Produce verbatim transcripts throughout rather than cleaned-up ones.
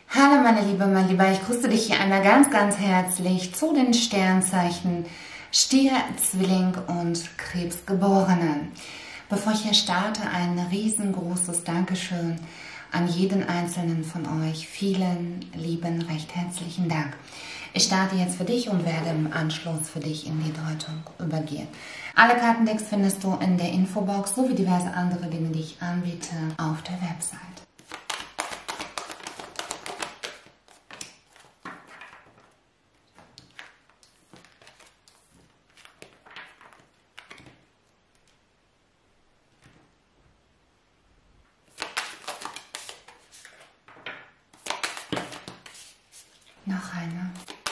Hallo meine Liebe, mein Lieber, ich grüße dich hier einmal ganz, ganz herzlich zu den Sternzeichen Stier, Zwilling und Krebsgeborenen. Bevor ich hier starte, ein riesengroßes Dankeschön an jeden einzelnen von euch. Vielen lieben, recht herzlichen Dank. Ich starte jetzt für dich und werde im Anschluss für dich in die Deutung übergehen. Alle Kartendecks findest du in der Infobox sowie diverse andere Dinge, die ich anbiete, auf der Website. Noch eine.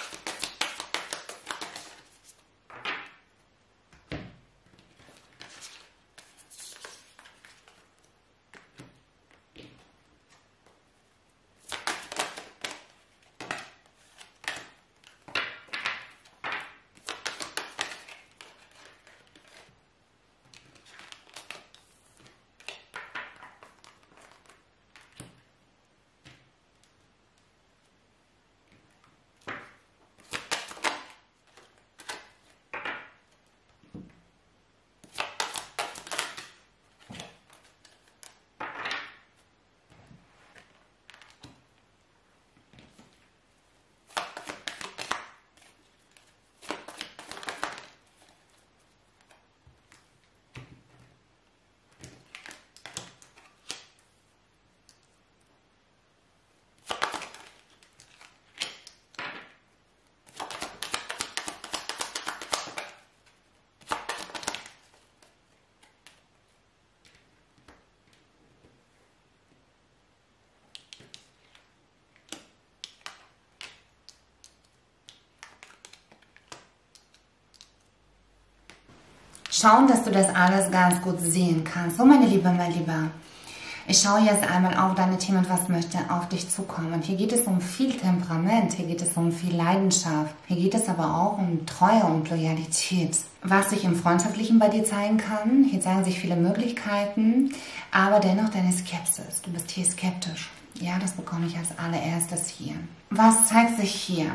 Schauen, dass du das alles ganz gut sehen kannst. So, meine Liebe, mein Lieber, ich schaue jetzt einmal auf deine Themen und was möchte auf dich zukommen. Und hier geht es um viel Temperament, hier geht es um viel Leidenschaft, hier geht es aber auch um Treue und Loyalität. Was sich im Freundschaftlichen bei dir zeigen kann, hier zeigen sich viele Möglichkeiten, aber dennoch deine Skepsis. Du bist hier skeptisch. Ja, das bekomme ich als allererstes hier. Was zeigt sich hier?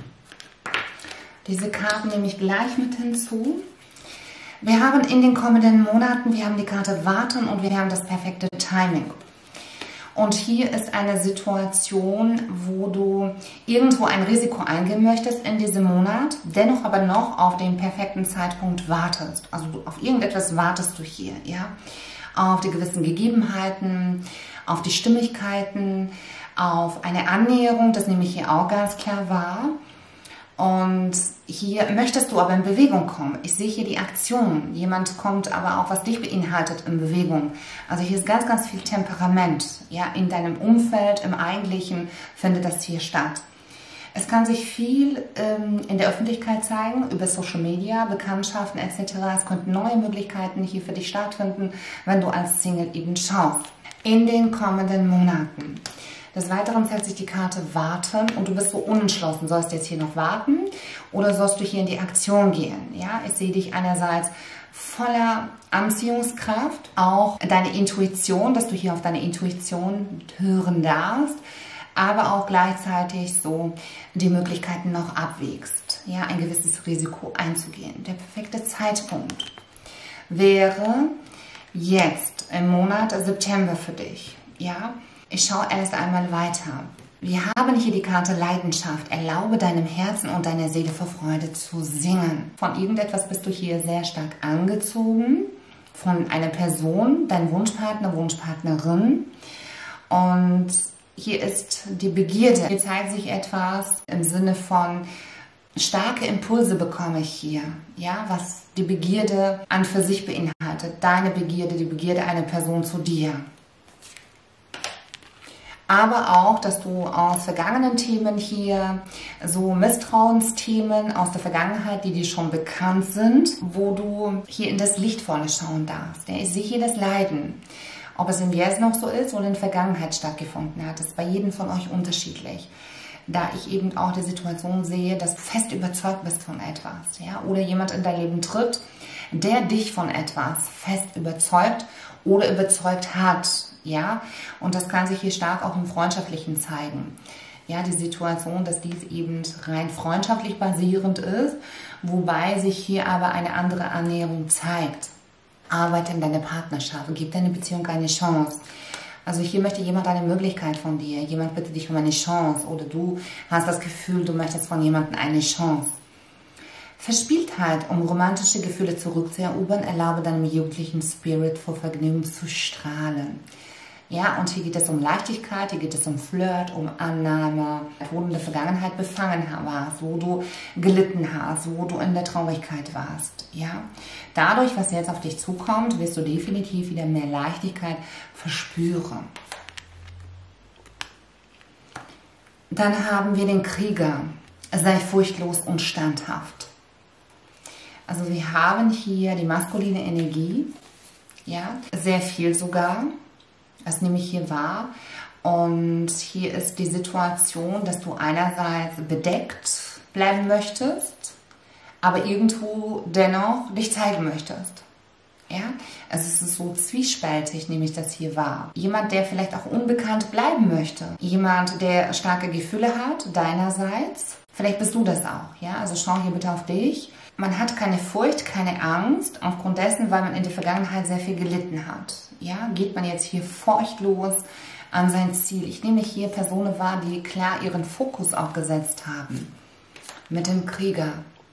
Diese Karten nehme ich gleich mit hinzu. Wir haben in den kommenden Monaten, wir haben die Karte Warten und wir haben das perfekte Timing. Und hier ist eine Situation, wo du irgendwo ein Risiko eingehen möchtest in diesem Monat, dennoch aber noch auf den perfekten Zeitpunkt wartest. Also du, auf irgendetwas wartest du hier, ja? Auf die gewissen Gegebenheiten, auf die Stimmigkeiten, auf eine Annäherung, das nehme ich hier auch ganz klar wahr. Und hier möchtest du aber in Bewegung kommen. Ich sehe hier die Aktion. Jemand kommt aber auch, was dich beinhaltet, in Bewegung. Also hier ist ganz, ganz viel Temperament. Ja, in deinem Umfeld, im Eigentlichen findet das hier statt. Es kann sich viel ähm, in der Öffentlichkeit zeigen, über Social Media, Bekanntschaften et cetera. Es könnten neue Möglichkeiten hier für dich stattfinden, wenn du als Single eben schaust. In den kommenden Monaten. Des Weiteren zeigt sich die Karte Warten und du bist so unentschlossen. Sollst du jetzt hier noch warten oder sollst du hier in die Aktion gehen? Ja, ich sehe dich einerseits voller Anziehungskraft, auch deine Intuition, dass du hier auf deine Intuition hören darfst, aber auch gleichzeitig so die Möglichkeiten noch abwägst, ja, ein gewisses Risiko einzugehen. Der perfekte Zeitpunkt wäre jetzt im Monat September für dich, ja. Ich schaue erst einmal weiter. Wir haben hier die Karte Leidenschaft. Erlaube deinem Herzen und deiner Seele vor Freude zu singen. Von irgendetwas bist du hier sehr stark angezogen. Von einer Person, dein Wunschpartner, Wunschpartnerin. Und hier ist die Begierde. Hier zeigt sich etwas im Sinne von starke Impulse bekomme ich hier. Ja, was die Begierde an für sich beinhaltet. Deine Begierde, die Begierde einer Person zu dir. Aber auch, dass du aus vergangenen Themen hier, so Misstrauensthemen aus der Vergangenheit, die dir schon bekannt sind, wo du hier in das Lichtvolle schauen darfst. Ich sehe hier das Leiden. Ob es im Jetzt noch so ist oder in der Vergangenheit stattgefunden hat, ist bei jedem von euch unterschiedlich. Da ich eben auch die Situation sehe, dass du fest überzeugt bist von etwas, ja, oder jemand in dein Leben tritt, der dich von etwas fest überzeugt oder überzeugt hat, ja, und das kann sich hier stark auch im Freundschaftlichen zeigen. Ja, die Situation, dass dies eben rein freundschaftlich basierend ist, wobei sich hier aber eine andere Annäherung zeigt. Arbeite in deiner Partnerschaft, gib deiner Beziehung eine Chance. Also hier möchte jemand eine Möglichkeit von dir, jemand bittet dich um eine Chance oder du hast das Gefühl, du möchtest von jemandem eine Chance. Verspieltheit, um romantische Gefühle zurückzuerobern, erlaube deinem jugendlichen Spirit vor Vergnügen zu strahlen. Ja, und hier geht es um Leichtigkeit, hier geht es um Flirt, um Annahme, wo du in der Vergangenheit befangen warst, wo du gelitten hast, wo du in der Traurigkeit warst. Ja, dadurch, was jetzt auf dich zukommt, wirst du definitiv wieder mehr Leichtigkeit verspüren. Dann haben wir den Krieger. Sei furchtlos und standhaft. Also wir haben hier die maskuline Energie, ja, sehr viel sogar. Das nehme ich hier wahr. Und hier ist die Situation, dass du einerseits bedeckt bleiben möchtest, aber irgendwo dennoch dich zeigen möchtest. Ja? Also es ist so zwiespältig, nehme ich das hier wahr. Jemand, der vielleicht auch unbekannt bleiben möchte. Jemand, der starke Gefühle hat, deinerseits. Vielleicht bist du das auch. Ja? Also schau hier bitte auf dich. Man hat keine Furcht, keine Angst, aufgrund dessen, weil man in der Vergangenheit sehr viel gelitten hat. Ja, geht man jetzt hier furchtlos an sein Ziel. Ich nehme hier Personen wahr, die klar ihren Fokus auch gesetzt haben. Mit dem Krieger.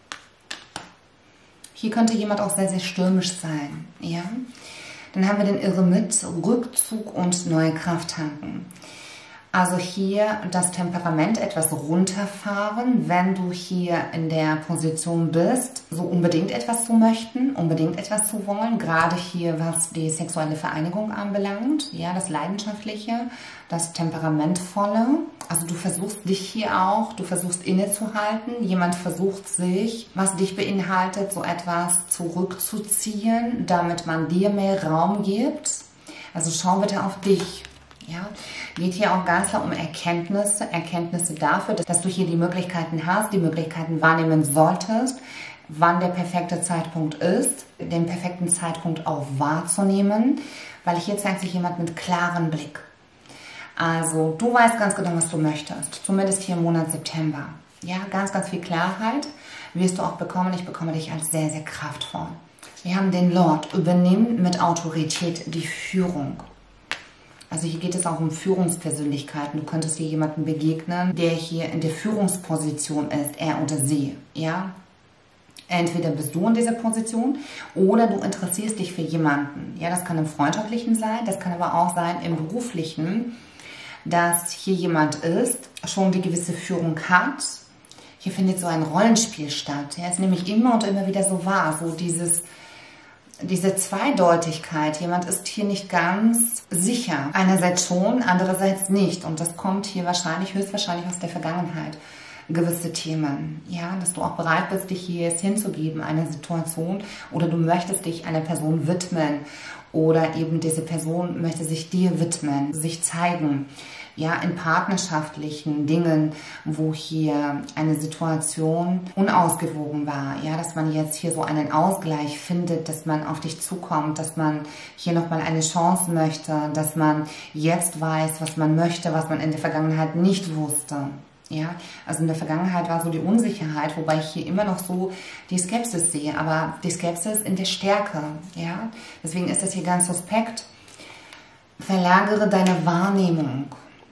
Hier könnte jemand auch sehr, sehr stürmisch sein. Ja? Dann haben wir den Eremit, Rückzug und neue Kraft tanken. Also hier das Temperament etwas runterfahren, wenn du hier in der Position bist, so unbedingt etwas zu möchten, unbedingt etwas zu wollen, gerade hier was die sexuelle Vereinigung anbelangt, ja, das Leidenschaftliche, das Temperamentvolle. Also du versuchst dich hier auch, du versuchst innezuhalten, jemand versucht sich, was dich beinhaltet, so etwas zurückzuziehen, damit man dir mehr Raum gibt. Also schau bitte auf dich. Ja, geht hier auch ganz klar um Erkenntnisse, Erkenntnisse dafür, dass du hier die Möglichkeiten hast, die Möglichkeiten wahrnehmen solltest, wann der perfekte Zeitpunkt ist, den perfekten Zeitpunkt auch wahrzunehmen, weil hier zeigt sich jemand mit klarem Blick. Also du weißt ganz genau, was du möchtest, zumindest hier im Monat September. Ja, ganz, ganz viel Klarheit wirst du auch bekommen. Ich bekomme dich als sehr, sehr kraftvoll. Wir haben den Lord, übernimm mit Autorität die Führung. Also hier geht es auch um Führungspersönlichkeiten. Du könntest hier jemanden begegnen, der hier in der Führungsposition ist, er oder sie. Ja? Entweder bist du in dieser Position oder du interessierst dich für jemanden. Ja, das kann im Freundschaftlichen sein, das kann aber auch sein im Beruflichen, dass hier jemand ist, schon die gewisse Führung hat. Hier findet so ein Rollenspiel statt. Ja, es ist nämlich immer und immer wieder so wahr, so dieses... Diese Zweideutigkeit, jemand ist hier nicht ganz sicher. Einerseits schon, andererseits nicht. Und das kommt hier wahrscheinlich, höchstwahrscheinlich aus der Vergangenheit. Gewisse Themen, ja, dass du auch bereit bist, dich hier jetzt hinzugeben, einer Situation, oder du möchtest dich einer Person widmen oder eben diese Person möchte sich dir widmen, sich zeigen. Ja, in partnerschaftlichen Dingen, wo hier eine Situation unausgewogen war, ja, dass man jetzt hier so einen Ausgleich findet, dass man auf dich zukommt, dass man hier nochmal eine Chance möchte, dass man jetzt weiß, was man möchte, was man in der Vergangenheit nicht wusste. Ja, also in der Vergangenheit war so die Unsicherheit, wobei ich hier immer noch so die Skepsis sehe, aber die Skepsis in der Stärke, ja, deswegen ist das hier ganz suspekt. Verlagere deine Wahrnehmung.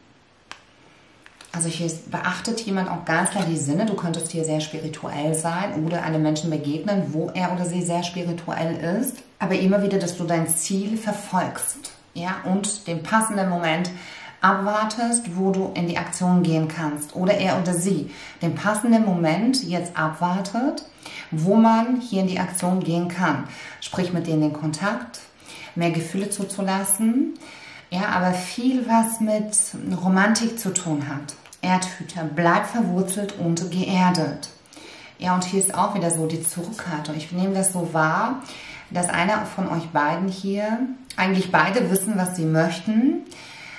Also hier beachtet jemand auch ganz klar die Sinne. Du könntest hier sehr spirituell sein oder einem Menschen begegnen, wo er oder sie sehr spirituell ist. Aber immer wieder, dass du dein Ziel verfolgst, ja, und den passenden Moment abwartest, wo du in die Aktion gehen kannst. Oder er oder sie den passenden Moment jetzt abwartet, wo man hier in die Aktion gehen kann. Sprich mit denen in Kontakt, mehr Gefühle zuzulassen. Ja, aber viel, was mit Romantik zu tun hat. Erdhüter, bleib verwurzelt und geerdet. Ja, und hier ist auch wieder so die Zurückhaltung. Ich nehme das so wahr, dass einer von euch beiden hier, eigentlich beide wissen, was sie möchten,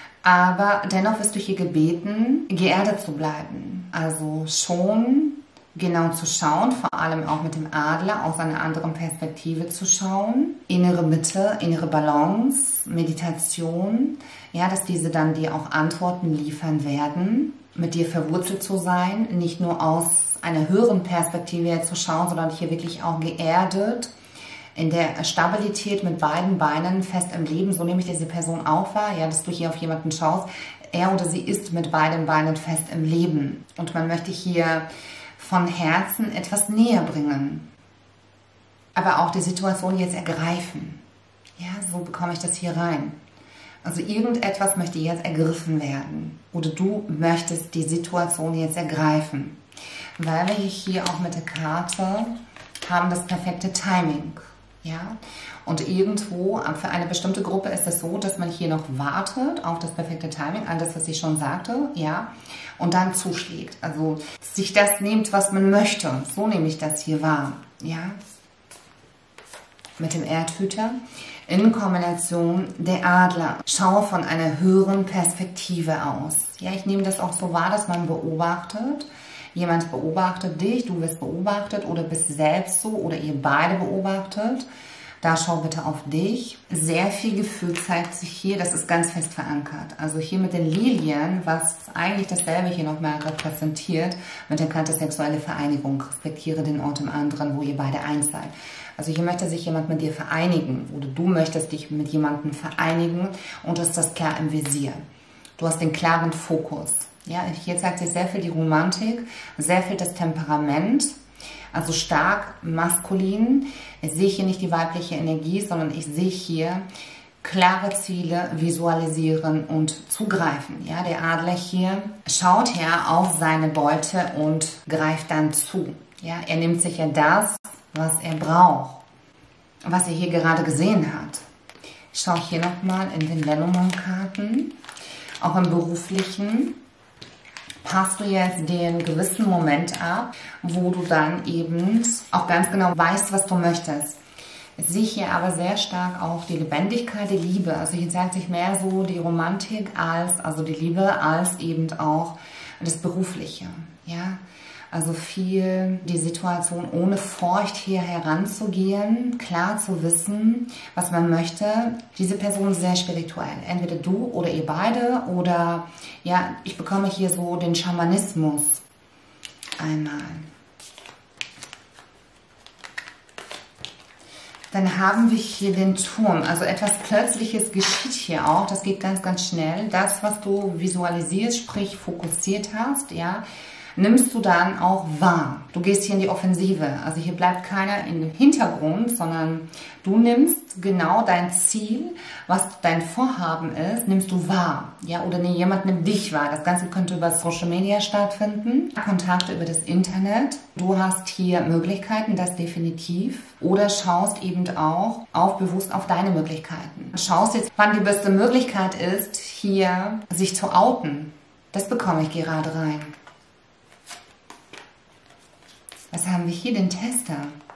aber dennoch wirst du hier gebeten, geerdet zu bleiben. Also schon genau zu schauen, vor allem auch mit dem Adler aus einer anderen Perspektive zu schauen. Innere Mitte, innere Balance, Meditation, ja, dass diese dann dir auch Antworten liefern werden, mit dir verwurzelt zu sein, nicht nur aus einer höheren Perspektive her zu schauen, sondern hier wirklich auch geerdet, in der Stabilität mit beiden Beinen fest im Leben, so nehme ich diese Person auch wahr, ja, dass du hier auf jemanden schaust, er oder sie ist mit beiden Beinen fest im Leben und man möchte hier von Herzen etwas näher bringen, aber auch die Situation jetzt ergreifen. Ja, so bekomme ich das hier rein. Also irgendetwas möchte jetzt ergriffen werden oder du möchtest die Situation jetzt ergreifen, weil wir hier auch mit der Karte haben das perfekte Timing. Ja, und irgendwo für eine bestimmte Gruppe ist es so, dass man hier noch wartet auf das perfekte Timing, an das, was ich schon sagte, ja, und dann zuschlägt. Also sich das nimmt, was man möchte. So nehme ich das hier wahr, ja. Mit dem Erdhüter in Kombination der Adler. Schau von einer höheren Perspektive aus. Ja, ich nehme das auch so wahr, dass man beobachtet. Jemand beobachtet dich, du wirst beobachtet oder bist selbst so oder ihr beide beobachtet. Da schau bitte auf dich. Sehr viel Gefühl zeigt sich hier, das ist ganz fest verankert. Also hier mit den Lilien, was eigentlich dasselbe hier nochmal repräsentiert, mit der Karte sexuelle Vereinigung. Respektiere den Ort im anderen, wo ihr beide eins seid. Also hier möchte sich jemand mit dir vereinigen oder du möchtest dich mit jemandem vereinigen und du hast das klar im Visier. Du hast den klaren Fokus. Ja, hier zeigt sich sehr viel die Romantik, sehr viel das Temperament, also stark maskulin. Ich sehe hier nicht die weibliche Energie, sondern ich sehe hier klare Ziele visualisieren und zugreifen. Ja, der Adler hier schaut ja auf seine Beute und greift dann zu. Ja, er nimmt sich ja das, was er braucht, was er hier gerade gesehen hat. Ich schaue hier nochmal in den Lenormand-Karten, auch im Beruflichen. Passt du jetzt den gewissen Moment ab, wo du dann eben auch ganz genau weißt, was du möchtest. Ich sehe hier aber sehr stark auch die Lebendigkeit, die Liebe. Also hier zeigt sich mehr so die Romantik als, also die Liebe als eben auch das Berufliche. Ja, also viel die Situation ohne Furcht hier heranzugehen, klar zu wissen, was man möchte. Diese Person ist sehr spirituell. Entweder du oder ihr beide oder ja, ich bekomme hier so den Schamanismus einmal. Dann haben wir hier den Turm, also etwas Plötzliches geschieht hier auch, das geht ganz, ganz schnell. Das, was du visualisierst, sprich fokussiert hast, ja, nimmst du dann auch wahr. Du gehst hier in die Offensive. Also hier bleibt keiner im Hintergrund, sondern du nimmst genau dein Ziel, was dein Vorhaben ist, nimmst du wahr. Ja, oder nee, jemand nimmt dich wahr. Das Ganze könnte über Social Media stattfinden, Kontakte über das Internet. Du hast hier Möglichkeiten, das definitiv. Oder schaust eben auch auf bewusst auf deine Möglichkeiten. Schaust jetzt, wann die beste Möglichkeit ist, hier sich zu outen. Das bekomme ich gerade rein. Was haben wir hier? Den Tester.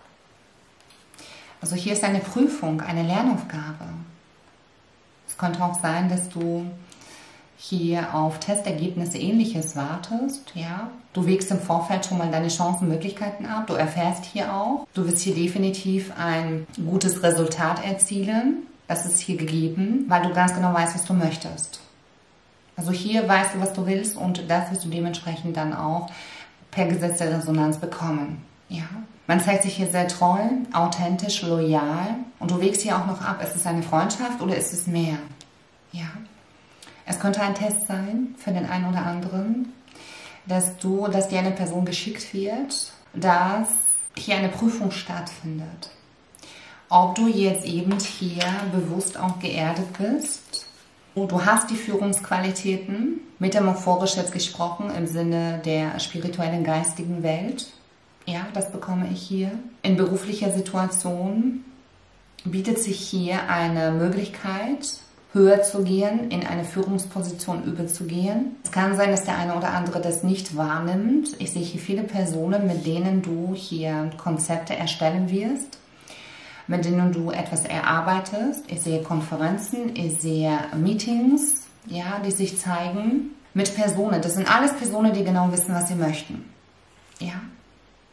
Also hier ist eine Prüfung, eine Lernaufgabe. Es könnte auch sein, dass du hier auf Testergebnisse Ähnliches wartest. Ja? Du wägst im Vorfeld schon mal deine Chancen, Möglichkeiten ab. Du erfährst hier auch. Du wirst hier definitiv ein gutes Resultat erzielen. Das ist hier gegeben, weil du ganz genau weißt, was du möchtest. Also hier weißt du, was du willst und das wirst du dementsprechend dann auch per Gesetz der Resonanz bekommen. Ja. Man zeigt sich hier sehr treu, authentisch, loyal und du wägst hier auch noch ab, ist es eine Freundschaft oder ist es mehr? Ja. Es könnte ein Test sein für den einen oder anderen, dass du, dass dir eine Person geschickt wird, dass hier eine Prüfung stattfindet. Ob du jetzt eben hier bewusst auch geerdet bist. Du hast die Führungsqualitäten, metaphorisch jetzt gesprochen, im Sinne der spirituellen, geistigen Welt. Ja, das bekomme ich hier. In beruflicher Situation bietet sich hier eine Möglichkeit, höher zu gehen, in eine Führungsposition überzugehen. Es kann sein, dass der eine oder andere das nicht wahrnimmt. Ich sehe hier viele Personen, mit denen du hier Konzepte erstellen wirst, mit denen du etwas erarbeitest. Ich sehe Konferenzen, ich sehe Meetings, ja, die sich zeigen mit Personen. Das sind alles Personen, die genau wissen, was sie möchten. Ja.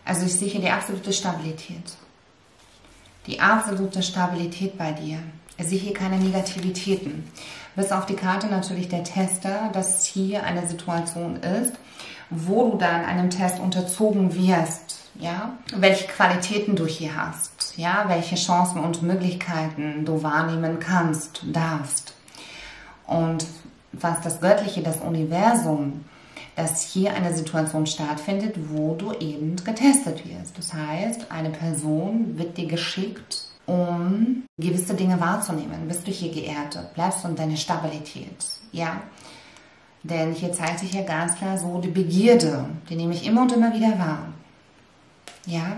Also ich sehe hier die absolute Stabilität. Die absolute Stabilität bei dir. Ich sehe hier keine Negativitäten. Bis auf die Karte natürlich der Tester, dass hier eine Situation ist, wo du dann einem Test unterzogen wirst. Ja, welche Qualitäten du hier hast, ja, welche Chancen und Möglichkeiten du wahrnehmen kannst, darfst. Und was das Göttliche, das Universum, dass hier eine Situation stattfindet, wo du eben getestet wirst. Das heißt, eine Person wird dir geschickt, um gewisse Dinge wahrzunehmen. Bist du hier geerdet, bleibst du in deiner Stabilität, ja. Denn hier zeigt sich ja ganz klar so die Begierde, die nehme ich immer und immer wieder wahr. Ja,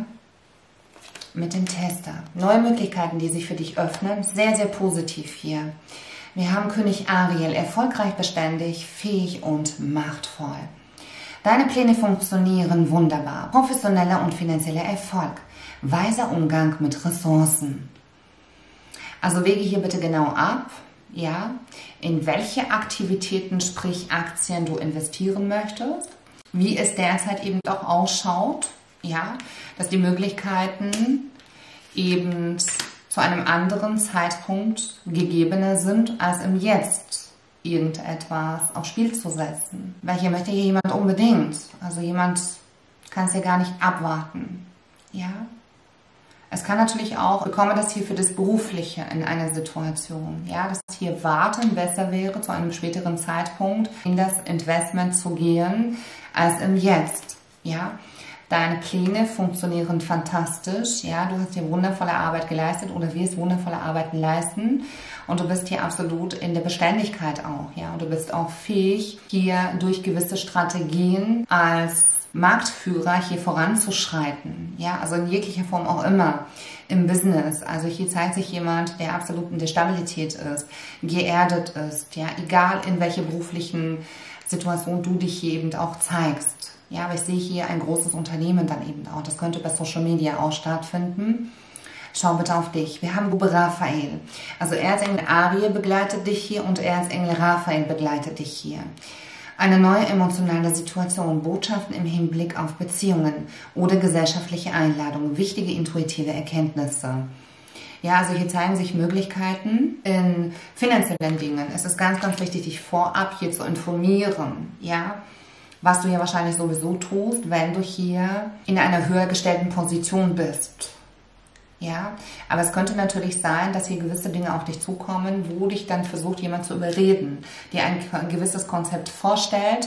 mit dem Tester. Neue Möglichkeiten, die sich für dich öffnen. Sehr, sehr positiv hier. Wir haben König Ariel, erfolgreich, beständig, fähig und machtvoll. Deine Pläne funktionieren wunderbar. Professioneller und finanzieller Erfolg. Weiser Umgang mit Ressourcen. Also wege hier bitte genau ab, ja, in welche Aktivitäten, sprich Aktien, du investieren möchtest. Wie es derzeit eben auch ausschaut. Ja, dass die Möglichkeiten eben zu einem anderen Zeitpunkt gegebener sind, als im Jetzt irgendetwas aufs Spiel zu setzen. Weil hier möchte hier jemand unbedingt, also jemand kann es ja gar nicht abwarten. Ja, es kann natürlich auch, ich bekomme das hier für das Berufliche in einer Situation, ja, dass hier Warten besser wäre, zu einem späteren Zeitpunkt in das Investment zu gehen, als im Jetzt, ja. Deine Pläne funktionieren fantastisch, ja, du hast hier wundervolle Arbeit geleistet oder wirst wundervolle Arbeiten leisten und du bist hier absolut in der Beständigkeit auch, ja, und du bist auch fähig, hier durch gewisse Strategien als Marktführer hier voranzuschreiten, ja, also in jeglicher Form auch immer im Business. Also hier zeigt sich jemand, der absolut in der Stabilität ist, geerdet ist, ja, egal in welcher beruflichen Situation du dich hier eben auch zeigst. Ja, aber ich sehe hier ein großes Unternehmen dann eben auch. Das könnte bei Social Media auch stattfinden. Schau bitte auf dich. Wir haben Bube Raphael. Also Erzengel Ariel begleitet dich hier und Erzengel Raphael begleitet dich hier. Eine neue emotionale Situation, Botschaften im Hinblick auf Beziehungen oder gesellschaftliche Einladungen, wichtige intuitive Erkenntnisse. Ja, also hier zeigen sich Möglichkeiten in finanziellen Dingen. Es ist ganz, ganz wichtig, dich vorab hier zu informieren, ja, was du ja wahrscheinlich sowieso tust, wenn du hier in einer höher gestellten Position bist. Ja, aber es könnte natürlich sein, dass hier gewisse Dinge auf dich zukommen, wo dich dann versucht, jemand zu überreden, dir ein gewisses Konzept vorstellt,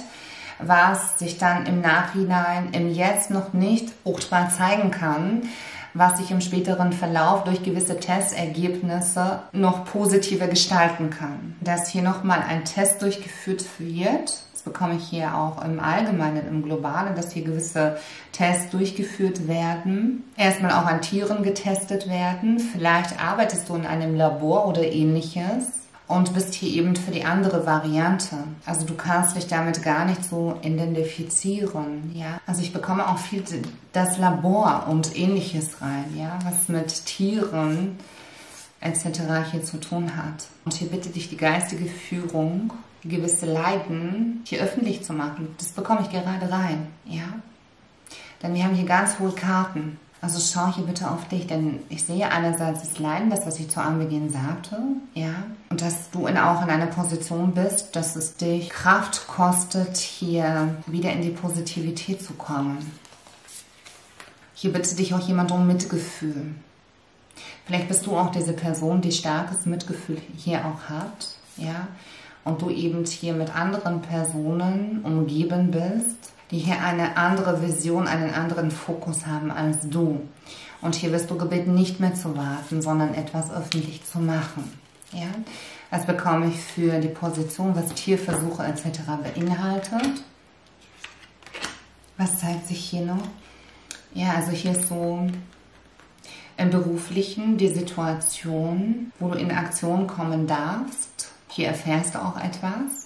was sich dann im Nachhinein, im Jetzt noch nicht fruchtbar zeigen kann, was sich im späteren Verlauf durch gewisse Testergebnisse noch positiver gestalten kann. Dass hier nochmal ein Test durchgeführt wird, bekomme ich hier auch im Allgemeinen, im Globalen, dass hier gewisse Tests durchgeführt werden. Erstmal auch an Tieren getestet werden. Vielleicht arbeitest du in einem Labor oder ähnliches und bist hier eben für die andere Variante. Also du kannst dich damit gar nicht so identifizieren. Ja? Also ich bekomme auch viel das Labor und ähnliches rein, ja? Was mit Tieren et cetera hier zu tun hat. Und hier bitte dich die geistige Führung, gewisse Leiden hier öffentlich zu machen. Das bekomme ich gerade rein, ja. Denn wir haben hier ganz hohe Karten. Also schau hier bitte auf dich, denn ich sehe einerseits das Leiden, das, was ich zu Anbeginn sagte, ja. Und dass du in, auch in einer Position bist, dass es dich Kraft kostet, hier wieder in die Positivität zu kommen. Hier bittet dich auch jemand um Mitgefühl. Vielleicht bist du auch diese Person, die starkes Mitgefühl hier auch hat, ja. Und du eben hier mit anderen Personen umgeben bist, die hier eine andere Vision, einen anderen Fokus haben als du. Und hier wirst du gebeten, nicht mehr zu warten, sondern etwas öffentlich zu machen. Ja? Das bekomme ich für die Position, was Tierversuche et cetera beinhaltet. Was zeigt sich hier noch? Ja, also hier ist so im Beruflichen die Situation, wo du in Aktion kommen darfst. Hier erfährst du auch etwas.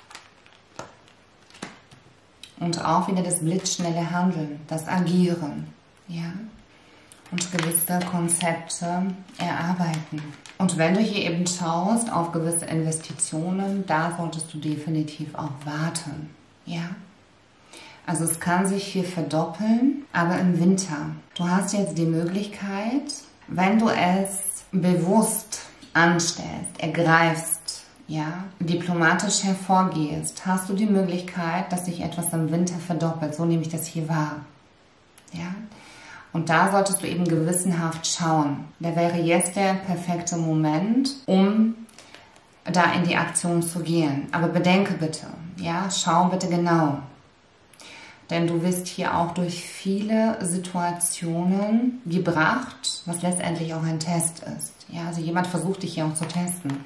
Und auch wieder das blitzschnelle Handeln, das Agieren. Ja? Und gewisse Konzepte erarbeiten. Und wenn du hier eben schaust auf gewisse Investitionen, da solltest du definitiv auch warten. Ja? Also es kann sich hier verdoppeln, aber im Winter. Du hast jetzt die Möglichkeit, wenn du es bewusst anstellst, ergreifst, ja, diplomatisch hervorgehst, hast du die Möglichkeit, dass sich etwas im Winter verdoppelt. So nehme ich das hier wahr. Ja? Und da solltest du eben gewissenhaft schauen. Da wäre jetzt der perfekte Moment, um da in die Aktion zu gehen. Aber bedenke bitte, ja, schau bitte genau. Denn du wirst hier auch durch viele Situationen gebracht, was letztendlich auch ein Test ist. Ja, also jemand versucht dich hier auch zu testen.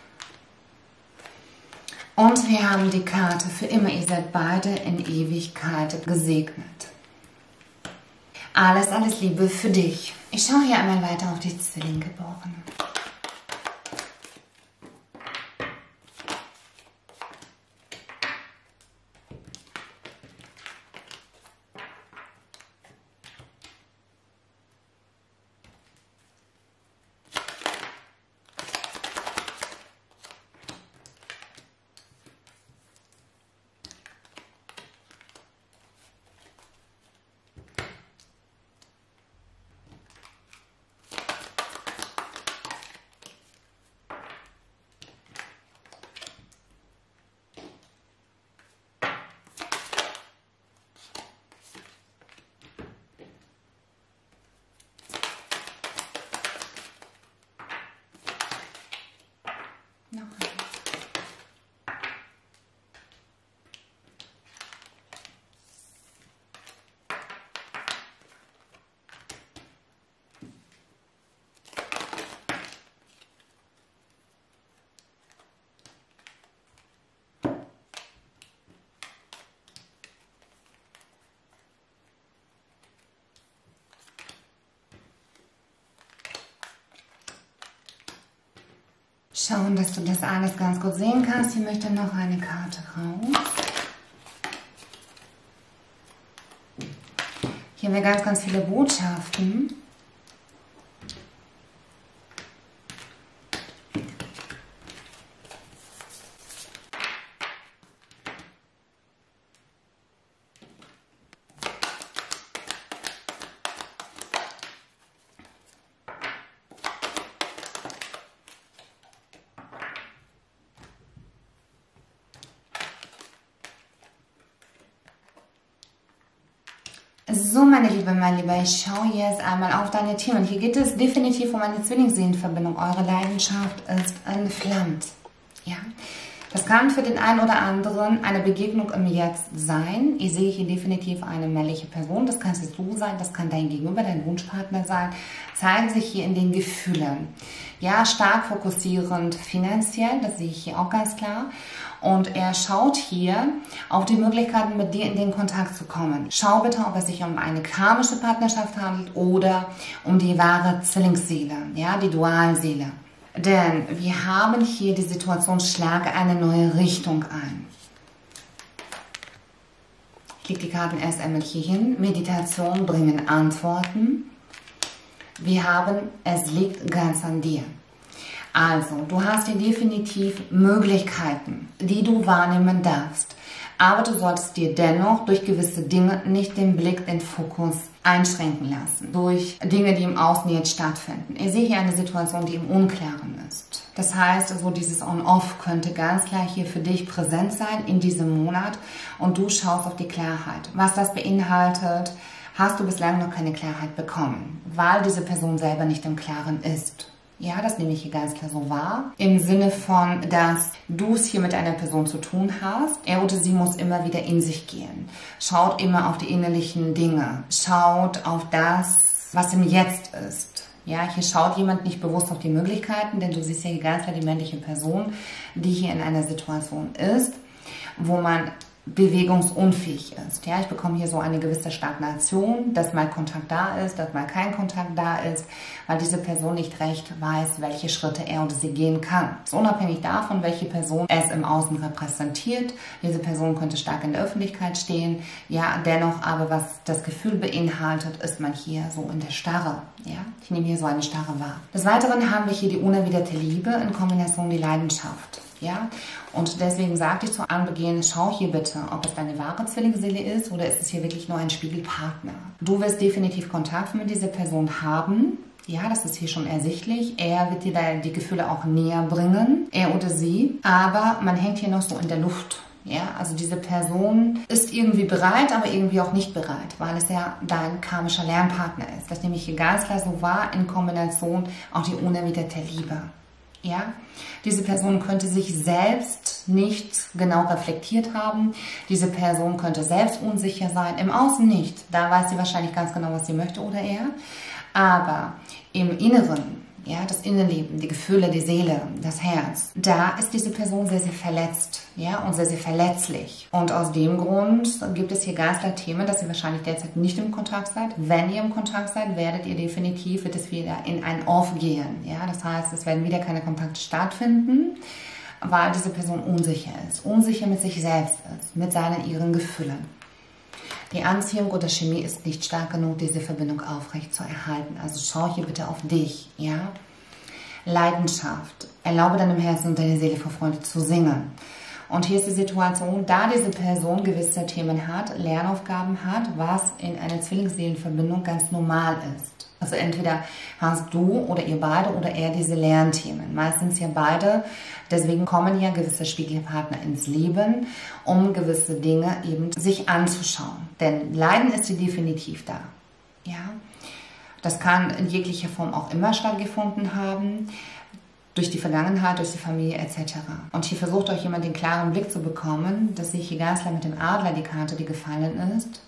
Und wir haben die Karte für immer. Ihr seid beide in Ewigkeit gesegnet. Alles, alles Liebe für dich. Ich schaue hier einmal weiter auf die Zwillinggeborenen. Noch eins. Schauen, dass du das alles ganz gut sehen kannst. Hier möchte noch eine Karte raus. Hier haben wir ganz, ganz viele Botschaften. So, meine Liebe, mein Lieber, ich schaue jetzt einmal auf deine Themen. Hier geht es definitiv um eine Zwillingsseelenverbindung. Eure Leidenschaft ist entflammt. Ja, das kann für den einen oder anderen eine Begegnung im Jetzt sein. Ich sehe hier definitiv eine männliche Person. Das kannst du sein, das kann dein Gegenüber, dein Wunschpartner sein. Zeigen sich hier in den Gefühlen. Ja, stark fokussierend finanziell, das sehe ich hier auch ganz klar. Und er schaut hier auf die Möglichkeiten, mit dir in den Kontakt zu kommen. Schau bitte, ob es sich um eine karmische Partnerschaft handelt oder um die wahre Zwillingsseele, ja, die Dualseele. Denn wir haben hier die Situation, schlage eine neue Richtung ein. Ich lege die Karten erst einmal hier hin. Meditation bringen Antworten. Wir haben, es liegt ganz an dir. Also, du hast hier definitiv Möglichkeiten, die du wahrnehmen darfst. Aber du solltest dir dennoch durch gewisse Dinge nicht den Blick, den Fokus einschränken lassen. Durch Dinge, die im Außen jetzt stattfinden. Ich sehe hier eine Situation, die im Unklaren ist. Das heißt, also dieses On-Off könnte ganz klar hier für dich präsent sein in diesem Monat. Und du schaust auf die Klarheit. Was das beinhaltet, hast du bislang noch keine Klarheit bekommen. Weil diese Person selber nicht im Klaren ist. Ja, das nehme ich hier ganz klar so wahr. Im Sinne von, dass du es hier mit einer Person zu tun hast. Er oder sie muss immer wieder in sich gehen. Schaut immer auf die innerlichen Dinge. Schaut auf das, was im Jetzt ist. Ja, hier schaut jemand nicht bewusst auf die Möglichkeiten, denn du siehst ja hier ganz klar die männliche Person, die hier in einer Situation ist, wo man bewegungsunfähig ist. Ja, ich bekomme hier so eine gewisse Stagnation, dass mal Kontakt da ist, dass mal kein Kontakt da ist, weil diese Person nicht recht weiß, welche Schritte er oder sie gehen kann. Das ist unabhängig davon, welche Person es im Außen repräsentiert. Diese Person könnte stark in der Öffentlichkeit stehen. Ja, dennoch aber, was das Gefühl beinhaltet, ist man hier so in der Starre. Ja, ich nehme hier so eine Starre wahr. Des Weiteren haben wir hier die unerwiderte Liebe in Kombination die Leidenschaft. Ja, und deswegen sagte ich zu Anbeginn, schau hier bitte, ob es deine wahre Zwillingsseele ist oder ist es hier wirklich nur ein Spiegelpartner. Du wirst definitiv Kontakt mit dieser Person haben. Ja, das ist hier schon ersichtlich. Er wird dir da die Gefühle auch näher bringen, er oder sie. Aber man hängt hier noch so in der Luft. Ja, also diese Person ist irgendwie bereit, aber irgendwie auch nicht bereit, weil es ja dein karmischer Lernpartner ist. Das nehme ich hier ganz klar so wahr, in Kombination auch die unerwiderte Liebe. Ja, diese Person könnte sich selbst nicht genau reflektiert haben. Diese Person könnte selbst unsicher sein. Im Außen nicht. Da weiß sie wahrscheinlich ganz genau, was sie möchte oder er. Aber im Inneren, ja, das Innenleben, die Gefühle, die Seele, das Herz, da ist diese Person sehr, sehr verletzt, ja, und sehr, sehr verletzlich. Und aus dem Grund gibt es hier ganz klar Themen, dass ihr wahrscheinlich derzeit nicht im Kontakt seid. Wenn ihr im Kontakt seid, werdet ihr definitiv, wird es wieder in ein Off gehen, ja. Das heißt, es werden wieder keine Kontakte stattfinden, weil diese Person unsicher ist, unsicher mit sich selbst ist, mit seinen, ihren Gefühlen. Die Anziehung oder Chemie ist nicht stark genug, diese Verbindung aufrecht zu erhalten. Also schau hier bitte auf dich, ja. Leidenschaft. Erlaube deinem Herzen und deiner Seele vor Freude zu singen. Und hier ist die Situation, da diese Person gewisse Themen hat, Lernaufgaben hat, was in einer Zwillingsseelenverbindung ganz normal ist. Also entweder hast du oder ihr beide oder er diese Lernthemen. Meistens ja beide. Deswegen kommen ja gewisse Spiegelpartner ins Leben, um gewisse Dinge eben sich anzuschauen. Denn Leiden ist sie definitiv da. Ja, das kann in jeglicher Form auch immer stattgefunden haben. Durch die Vergangenheit, durch die Familie et cetera. Und hier versucht euch jemand den klaren Blick zu bekommen, dass sich hier ganz klar mit dem Adler die Karte, die gefallen ist.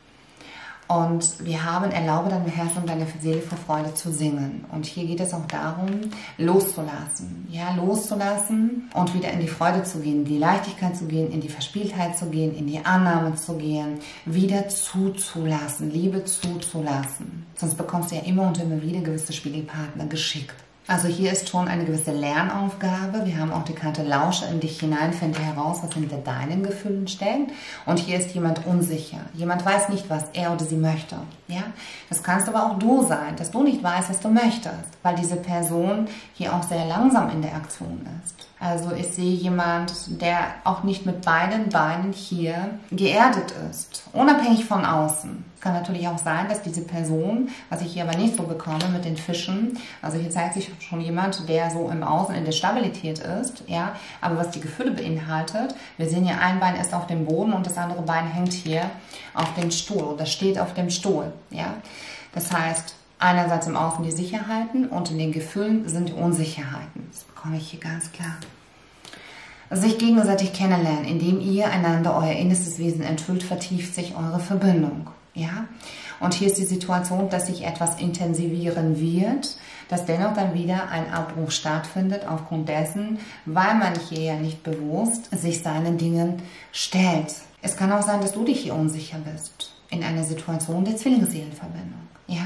Und wir haben, erlaube deinem Herzen und deiner Seele vor Freude zu singen. Und hier geht es auch darum, loszulassen. Ja, loszulassen und wieder in die Freude zu gehen, in die Leichtigkeit zu gehen, in die Verspieltheit zu gehen, in die Annahme zu gehen, wieder zuzulassen, Liebe zuzulassen. Sonst bekommst du ja immer und immer wieder gewisse Spiegelpartner geschickt. Also hier ist schon eine gewisse Lernaufgabe. Wir haben auch die Karte Lausche in dich hinein, finde heraus, was hinter deinen Gefühlen steckt. Und hier ist jemand unsicher. Jemand weiß nicht, was er oder sie möchte. Ja? Das kannst aber auch du sein, dass du nicht weißt, was du möchtest, weil diese Person hier auch sehr langsam in der Aktion ist. Also ich sehe jemand, der auch nicht mit beiden Beinen hier geerdet ist, unabhängig von außen. Es kann natürlich auch sein, dass diese Person, was ich hier aber nicht so bekomme mit den Fischen, also hier zeigt sich schon jemand, der so im Außen in der Stabilität ist, ja, aber was die Gefühle beinhaltet, wir sehen hier, ein Bein ist auf dem Boden und das andere Bein hängt hier auf dem Stuhl oder steht auf dem Stuhl, ja. Das heißt, einerseits im Außen die Sicherheiten und in den Gefühlen sind die Unsicherheiten. Das bekomme ich hier ganz klar. Sich gegenseitig kennenlernen, indem ihr einander euer innerstes Wesen enthüllt, vertieft sich eure Verbindung. Ja? Und hier ist die Situation, dass sich etwas intensivieren wird, dass dennoch dann wieder ein Abbruch stattfindet aufgrund dessen, weil man hier ja nicht bewusst sich seinen Dingen stellt. Es kann auch sein, dass du dich hier unsicher bist in einer Situation der Zwillingsseelenverbindung. Ja?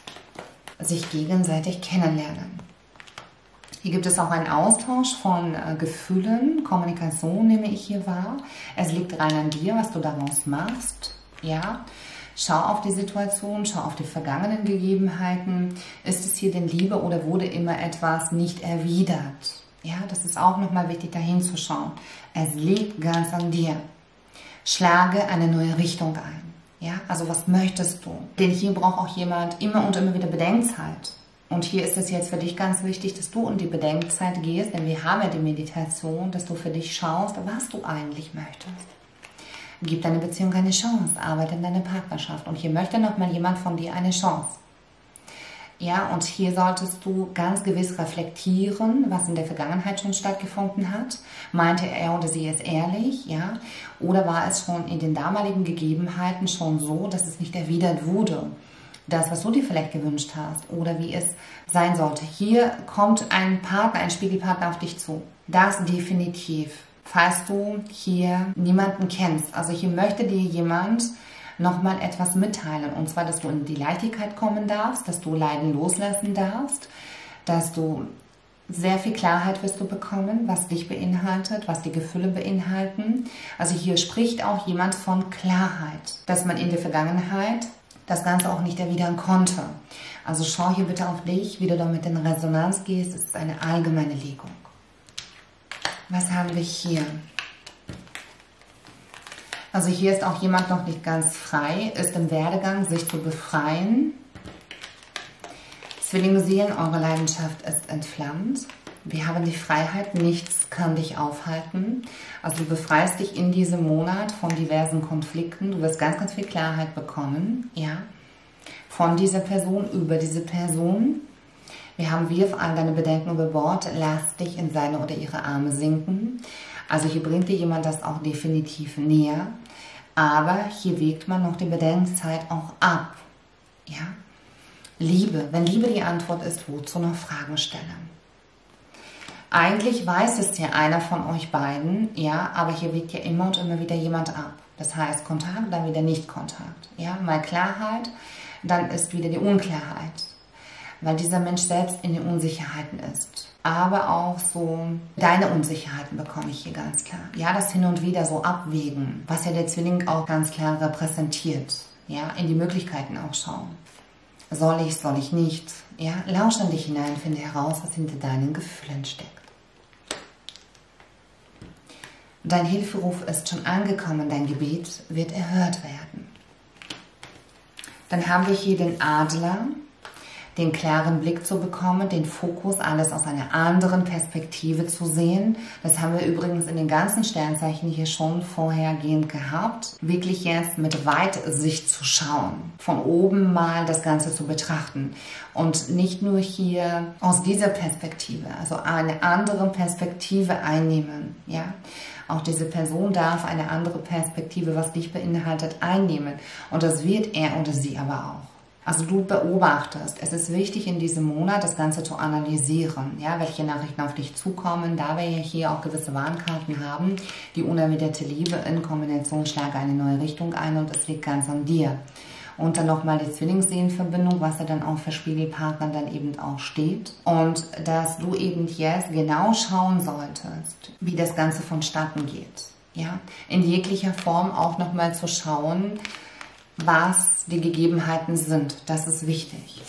Sich gegenseitig kennenlernen. Hier gibt es auch einen Austausch von äh, Gefühlen, Kommunikation nehme ich hier wahr. Es liegt rein an dir, was du daraus machst. Ja? Schau auf die Situation, schau auf die vergangenen Gegebenheiten. Ist es hier denn Liebe oder wurde immer etwas nicht erwidert? Ja, das ist auch nochmal wichtig, da hinzuschauen. Es liegt ganz an dir. Schlage eine neue Richtung ein. Ja, also was möchtest du? Denn hier braucht auch jemand immer und immer wieder Bedenkzeit. Und hier ist es jetzt für dich ganz wichtig, dass du in die Bedenkzeit gehst, denn wir haben ja die Meditation, dass du für dich schaust, was du eigentlich möchtest. Gib deine Beziehung eine Chance, arbeite in deiner Partnerschaft. Und hier möchte nochmal jemand von dir eine Chance. Ja, und hier solltest du ganz gewiss reflektieren, was in der Vergangenheit schon stattgefunden hat. Meinte er oder sie es ehrlich, ja? Oder war es schon in den damaligen Gegebenheiten schon so, dass es nicht erwidert wurde? Das, was du dir vielleicht gewünscht hast oder wie es sein sollte. Hier kommt ein Partner, ein Spiegelpartner auf dich zu. Das definitiv. Falls du hier niemanden kennst. Also hier möchte dir jemand nochmal etwas mitteilen. Und zwar, dass du in die Leichtigkeit kommen darfst, dass du Leiden loslassen darfst, dass du sehr viel Klarheit wirst du bekommen, was dich beinhaltet, was die Gefühle beinhalten. Also hier spricht auch jemand von Klarheit, dass man in der Vergangenheit das Ganze auch nicht erwidern konnte. Also schau hier bitte auf dich, wie du damit in Resonanz gehst. Es ist eine allgemeine Legung. Was haben wir hier? Also hier ist auch jemand noch nicht ganz frei, ist im Werdegang, sich zu befreien. Zwillinge sehen, eure Leidenschaft ist entflammt. Wir haben die Freiheit, nichts kann dich aufhalten. Also du befreist dich in diesem Monat von diversen Konflikten. Du wirst ganz, ganz viel Klarheit bekommen, ja, von dieser Person, über diese Person. Wir haben, wirf all deine Bedenken über Bord, lass dich in seine oder ihre Arme sinken. Also hier bringt dir jemand das auch definitiv näher. Aber hier wägt man noch die Bedenkzeit auch ab, ja. Liebe, wenn Liebe die Antwort ist, wozu noch Fragen stellen? Eigentlich weiß es ja einer von euch beiden, ja, aber hier wägt ja immer und immer wieder jemand ab. Das heißt Kontakt, dann wieder Nicht-Kontakt. Ja, mal Klarheit, dann ist wieder die Unklarheit. Weil dieser Mensch selbst in den Unsicherheiten ist. Aber auch so deine Unsicherheiten bekomme ich hier ganz klar. Ja, das hin und wieder so abwägen, was ja der Zwilling auch ganz klar repräsentiert. Ja, in die Möglichkeiten auch schauen. Soll ich, soll ich nicht? Ja, lausch an dich hinein, finde heraus, was hinter deinen Gefühlen steckt. Dein Hilferuf ist schon angekommen, dein Gebet wird erhört werden. Dann haben wir hier den Adler, den klaren Blick zu bekommen, den Fokus, alles aus einer anderen Perspektive zu sehen. Das haben wir übrigens in den ganzen Sternzeichen hier schon vorhergehend gehabt. Wirklich jetzt mit Weitsicht zu schauen, von oben mal das Ganze zu betrachten und nicht nur hier aus dieser Perspektive, also eine andere Perspektive einnehmen, ja. Auch diese Person darf eine andere Perspektive, was dich beinhaltet, einnehmen und das wird er oder sie aber auch. Also du beobachtest, es ist wichtig in diesem Monat das Ganze zu analysieren, ja, welche Nachrichten auf dich zukommen, da wir ja hier auch gewisse Warnkarten haben, die unerwiderte Liebe in Kombination schlage eine neue Richtung ein und es liegt ganz an dir. Und dann nochmal die Zwillingsseelenverbindung, was ja dann auch für Spiegelpartner dann eben auch steht. Und dass du eben jetzt genau schauen solltest, wie das Ganze vonstatten geht, ja, in jeglicher Form auch nochmal zu schauen, was die Gegebenheiten sind. Das ist wichtig.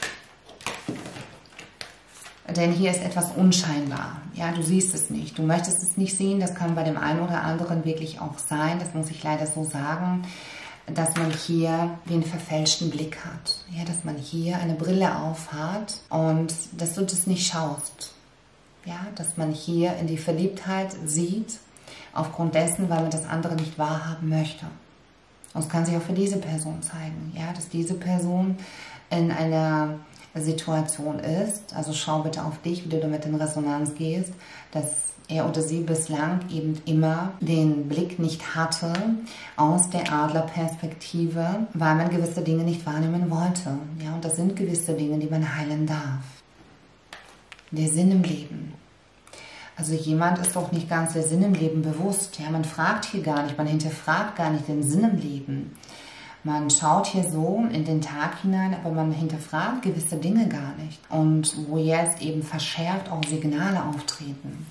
Denn hier ist etwas unscheinbar. Ja, du siehst es nicht. Du möchtest es nicht sehen. Das kann bei dem einen oder anderen wirklich auch sein. Das muss ich leider so sagen, dass man hier den verfälschten Blick hat. Ja, dass man hier eine Brille aufhat und dass du das nicht schaust. Ja, dass man hier in die Verliebtheit sieht, aufgrund dessen, weil man das andere nicht wahrhaben möchte. Und es kann sich auch für diese Person zeigen, ja, dass diese Person in einer Situation ist, also schau bitte auf dich, wie du damit in Resonanz gehst, dass er oder sie bislang eben immer den Blick nicht hatte aus der Adlerperspektive, weil man gewisse Dinge nicht wahrnehmen wollte. Ja, und das sind gewisse Dinge, die man heilen darf. Der Sinn im Leben. Also jemand ist doch nicht ganz der Sinn im Leben bewusst. Ja, man fragt hier gar nicht, man hinterfragt gar nicht den Sinn im Leben. Man schaut hier so in den Tag hinein, aber man hinterfragt gewisse Dinge gar nicht. Und wo jetzt eben verschärft auch Signale auftreten.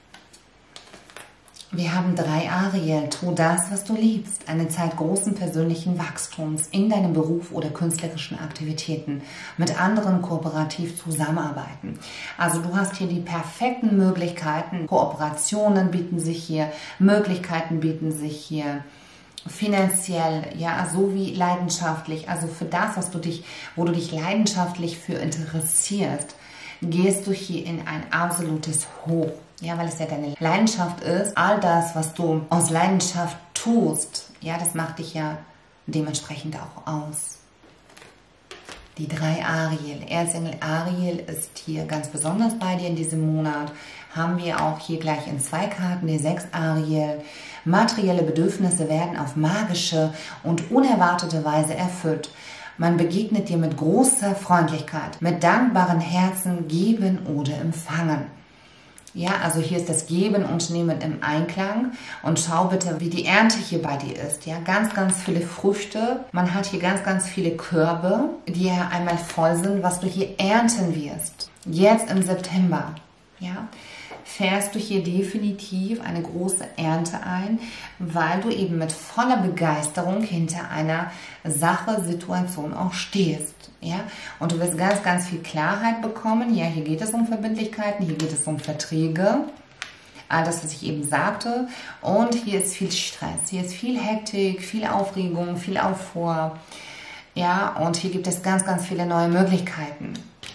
Wir haben drei Ariel, tu das, was du liebst. Eine Zeit großen persönlichen Wachstums in deinem Beruf oder künstlerischen Aktivitäten. Mit anderen kooperativ zusammenarbeiten. Also du hast hier die perfekten Möglichkeiten. Kooperationen bieten sich hier, Möglichkeiten bieten sich hier. Finanziell, ja, sowie leidenschaftlich. Also für das, was du dich, wo du dich leidenschaftlich für interessierst, gehst du hier in ein absolutes Hoch. Ja, weil es ja deine Leidenschaft ist. All das, was du aus Leidenschaft tust, ja, das macht dich ja dementsprechend auch aus. Die drei Ariel. Erzengel Ariel ist hier ganz besonders bei dir in diesem Monat. Haben wir auch hier gleich in zwei Karten die sechs Ariel. Materielle Bedürfnisse werden auf magische und unerwartete Weise erfüllt. Man begegnet dir mit großer Freundlichkeit, mit dankbaren Herzen, geben oder empfangen. Ja, also hier ist das Geben und Nehmen im Einklang und schau bitte, wie die Ernte hier bei dir ist. Ja, ganz, ganz viele Früchte. Man hat hier ganz, ganz viele Körbe, die ja einmal voll sind, was du hier ernten wirst. Jetzt im September, ja, fährst du hier definitiv eine große Ernte ein, weil du eben mit voller Begeisterung hinter einer Sache, Situation auch stehst. Ja? Und du wirst ganz, ganz viel Klarheit bekommen. Ja, hier geht es um Verbindlichkeiten, hier geht es um Verträge. All das, was ich eben sagte. Und hier ist viel Stress, hier ist viel Hektik, viel Aufregung, viel Aufruhr. Ja, und hier gibt es ganz, ganz viele neue Möglichkeiten.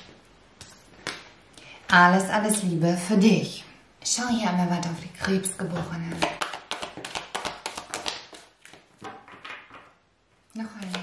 Alles, alles Liebe für dich. Schau hier einmal weiter auf die Krebsgeborenen. Noch eine.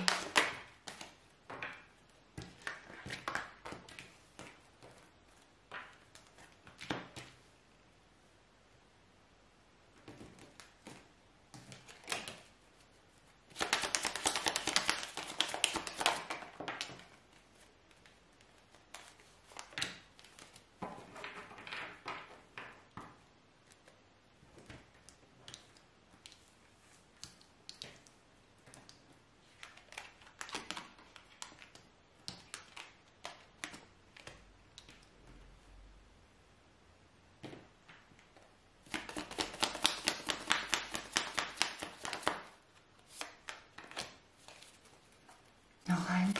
Noch ein.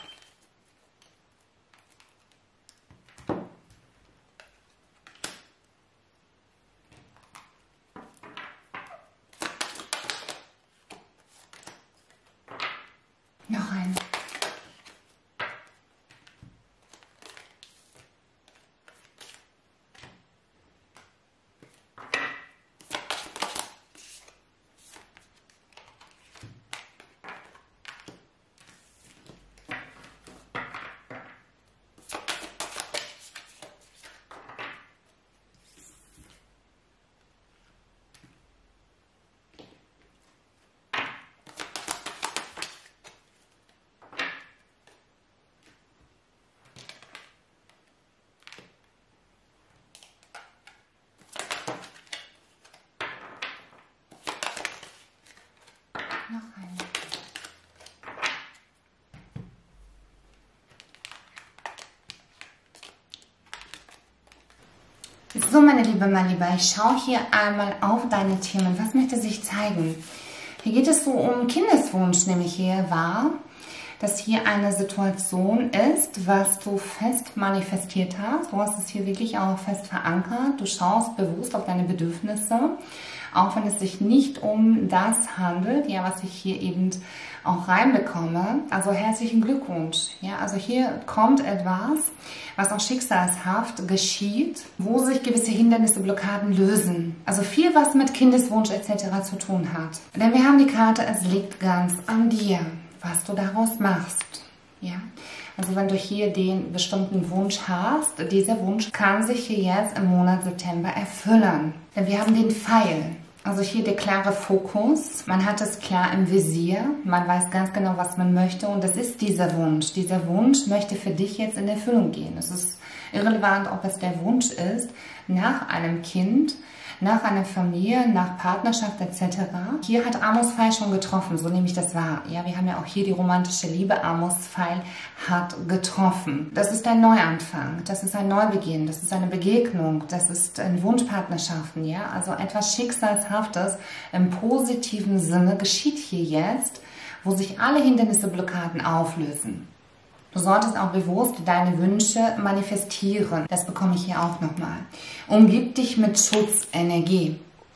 Noch ein. Noch ein. So, meine Liebe, mein Lieber, ich schaue hier einmal auf deine Themen. Was möchte sich zeigen? Hier geht es so um Kindeswunsch, nehme ich hier wahr, dass hier eine Situation ist, was du fest manifestiert hast. Du hast es hier wirklich auch fest verankert. Du schaust bewusst auf deine Bedürfnisse, auch wenn es sich nicht um das handelt, ja, was ich hier eben auch reinbekomme. Also herzlichen Glückwunsch. Ja, also hier kommt etwas, was auch schicksalshaft geschieht, wo sich gewisse Hindernisse, Blockaden lösen. Also viel, was mit Kindeswunsch et cetera zu tun hat. Denn wir haben die Karte, es liegt ganz an dir, was du daraus machst. Ja, also wenn du hier den bestimmten Wunsch hast, dieser Wunsch kann sich hier jetzt im Monat September erfüllen. Denn wir haben den Pfeil. Also hier der klare Fokus, man hat es klar im Visier, man weiß ganz genau, was man möchte und das ist dieser Wunsch. Dieser Wunsch möchte für dich jetzt in Erfüllung gehen. Es ist irrelevant, ob es der Wunsch ist nach einem Kind, nach einer Familie, nach Partnerschaft et cetera. Hier hat Amos Pfeil schon getroffen, so nehme ich das wahr. Ja, wir haben ja auch hier die romantische Liebe. Amos Pfeil hat getroffen. Das ist ein Neuanfang, das ist ein Neubeginn, das ist eine Begegnung, das ist ein Wunschpartnerschaften. Ja, also etwas Schicksalshaftes im positiven Sinne geschieht hier jetzt, wo sich alle Hindernisse, Blockaden auflösen. Du solltest auch bewusst deine Wünsche manifestieren. Das bekomme ich hier auch nochmal. Umgib dich mit Schutzenergie.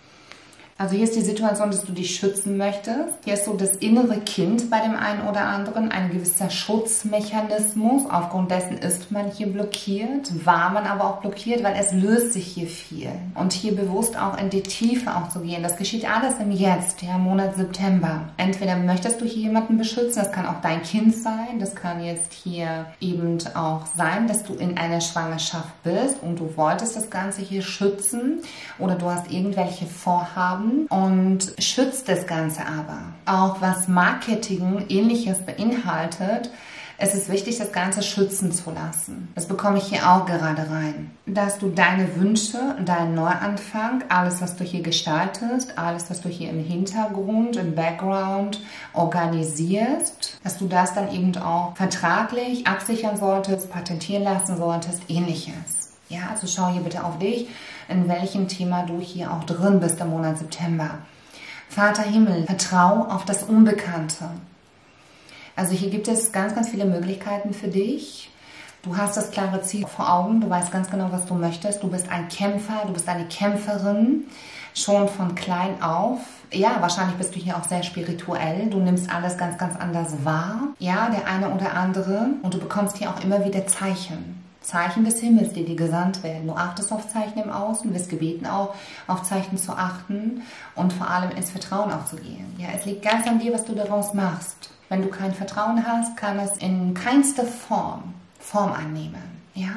Also hier ist die Situation, dass du dich schützen möchtest. Hier ist so das innere Kind bei dem einen oder anderen, ein gewisser Schutzmechanismus. Aufgrund dessen ist man hier blockiert, war man aber auch blockiert, weil es löst sich hier viel. Und hier bewusst auch in die Tiefe auch zu gehen. Das geschieht alles im Jetzt, ja, Monat September. Entweder möchtest du hier jemanden beschützen, das kann auch dein Kind sein, das kann jetzt hier eben auch sein, dass du in einer Schwangerschaft bist und du wolltest das Ganze hier schützen oder du hast irgendwelche Vorhaben und schützt das Ganze aber. Auch was Marketing ähnliches beinhaltet, es ist wichtig, das Ganze schützen zu lassen. Das bekomme ich hier auch gerade rein. Dass du deine Wünsche, deinen Neuanfang, alles, was du hier gestaltest, alles, was du hier im Hintergrund, im Background organisierst, dass du das dann eben auch vertraglich absichern solltest, patentieren lassen solltest, ähnliches. Ja, also schau hier bitte auf dich, in welchem Thema du hier auch drin bist im Monat September. Vater Himmel, vertrau auf das Unbekannte. Also hier gibt es ganz, ganz viele Möglichkeiten für dich. Du hast das klare Ziel vor Augen, du weißt ganz genau, was du möchtest. Du bist ein Kämpfer, du bist eine Kämpferin, schon von klein auf. Ja, wahrscheinlich bist du hier auch sehr spirituell. Du nimmst alles ganz, ganz anders wahr. Ja, der eine oder andere. Und du bekommst hier auch immer wieder Zeichen. Zeichen des Himmels, die dir gesandt werden. Du achtest auf Zeichen im Außen, wirst gebeten auch, auf Zeichen zu achten und vor allem ins Vertrauen auch zu gehen. Ja, es liegt ganz an dir, was du daraus machst. Wenn du kein Vertrauen hast, kann es in keinster Form Form annehmen. Ja?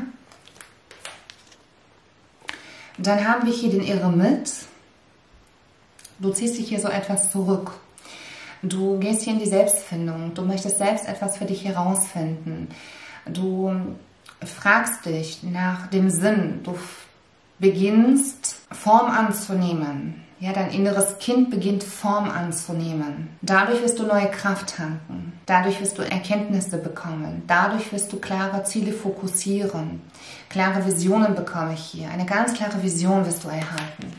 Dann haben wir hier den Eremit. Du ziehst dich hier so etwas zurück. Du gehst hier in die Selbstfindung. Du möchtest selbst etwas für dich herausfinden. Du fragst dich nach dem Sinn. Du beginnst Form anzunehmen. Ja, dein inneres Kind beginnt Form anzunehmen. Dadurch wirst du neue Kraft tanken. Dadurch wirst du Erkenntnisse bekommen. Dadurch wirst du klare Ziele fokussieren. Klare Visionen bekomme ich hier. Eine ganz klare Vision wirst du erhalten.